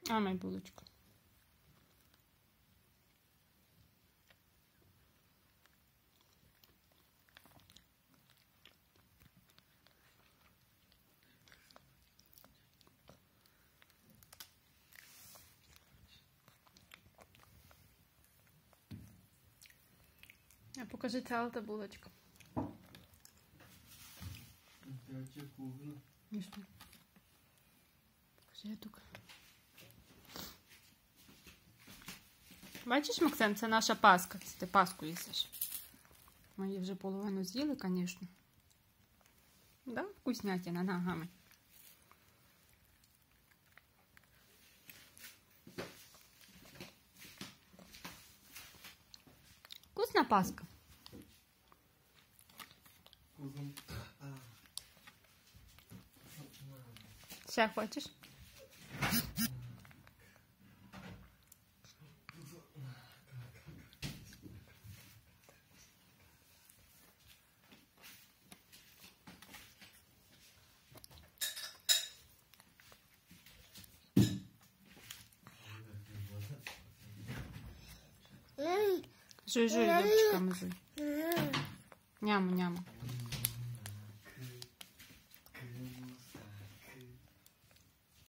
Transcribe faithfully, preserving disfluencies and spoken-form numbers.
А май булочку. А покажи ця та булочка. І що? Покажи тут. Бачиш, Максим, це наша паска. Це ти паску їсиш. Ми її вже половину з'їли, звісно. Да? Вкуснятина, ногами. Вкусна паска? Ще хочеш? Жуй, жуй, зубчиками жуй. Няму, няму.